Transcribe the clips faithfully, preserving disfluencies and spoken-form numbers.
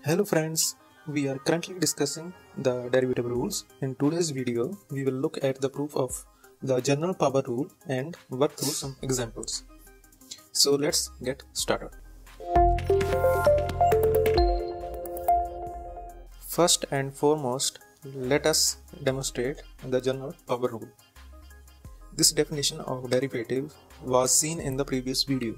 Hello friends, we are currently discussing the derivative rules. In today's video, we will look at the proof of the general power rule and work through some examples. So let's get started. First and foremost, let us demonstrate the general power rule. This definition of derivative was seen in the previous video.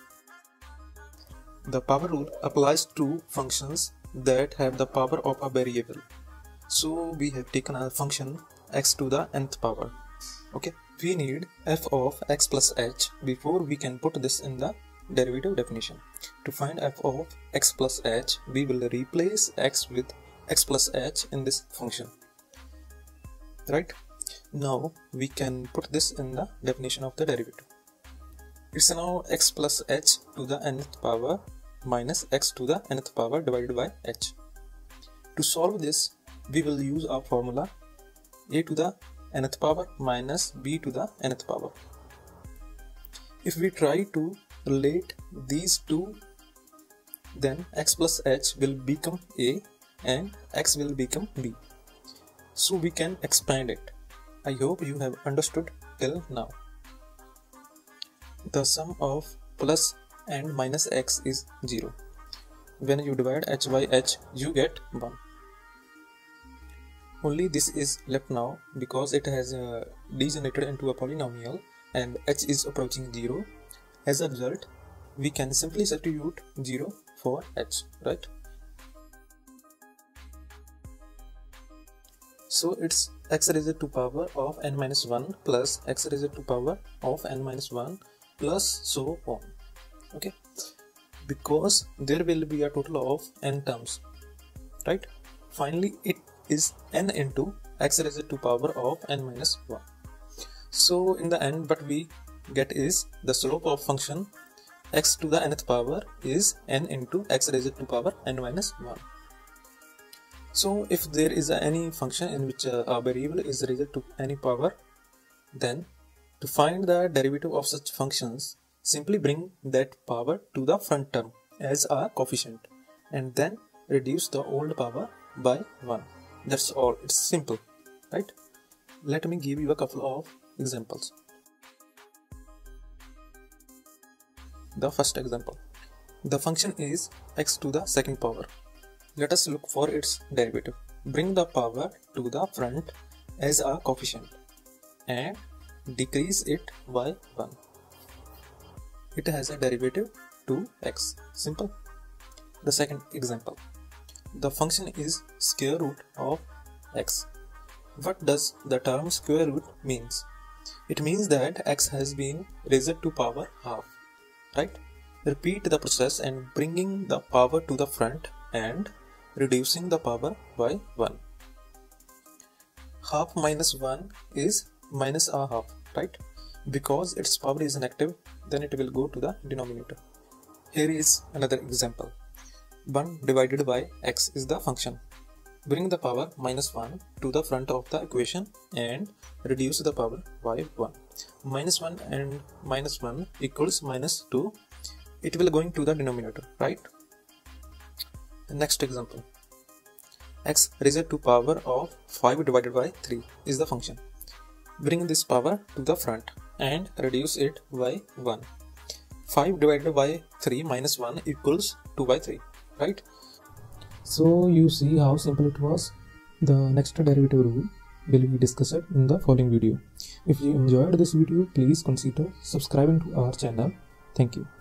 The power rule applies to functions that have the power of a variable. So we have taken a function x to the nth power. Okay, we need f of x plus h before we can put this in the derivative definition. To find f of x plus h, we will replace x with x plus h in this function. Right? Now we can put this in the definition of the derivative. It's now x plus h to the nth power minus x to the nth power divided by h. To solve this, we will use our formula a to the nth power minus b to the nth power. If we try to relate these two, then x plus h will become a and x will become b. So we can expand it. I hope you have understood till now. The sum of plus and minus x is zero. When you divide h by h, you get one. Only this is left now because it has uh, degenerated into a polynomial and h is approaching zero. As a result, we can simply substitute zero for h, right? So it's x raised to power of n minus one plus x raised to power of n minus one plus so on. Okay, because there will be a total of n terms, right? Finally, it is n into x raised to power of n minus one. So in the end, what we get is the slope of function x to the nth power is n into x raised to power n minus one. So if there is any function in which a variable is raised to any power, then to find the derivative of such functions, simply bring that power to the front term as a coefficient and then reduce the old power by one. That's all. It's simple, right? Let me give you a couple of examples. The first example. The function is x to the second power. Let us look for its derivative. Bring the power to the front as a coefficient and decrease it by one. It has a derivative two x. Simple. The second example. The function is square root of x. What does the term square root means? It means that x has been raised to power half. Right? Repeat the process and bringing the power to the front and reducing the power by one. Half minus one is minus a half, right? Because its power is negative, then it will go to the denominator. Here is another example. one divided by x is the function. Bring the power minus one to the front of the equation and reduce the power by one. Minus one and minus one equals minus two. It will go into the denominator, right? The next example. X raised to power of five divided by three is the function. Bring this power to the front and reduce it by one. five divided by three minus one equals two by three, right? So you see how simple it was. The next derivative rule will be discussed in the following video. If you enjoyed this video, please consider subscribing to our channel. Thank you.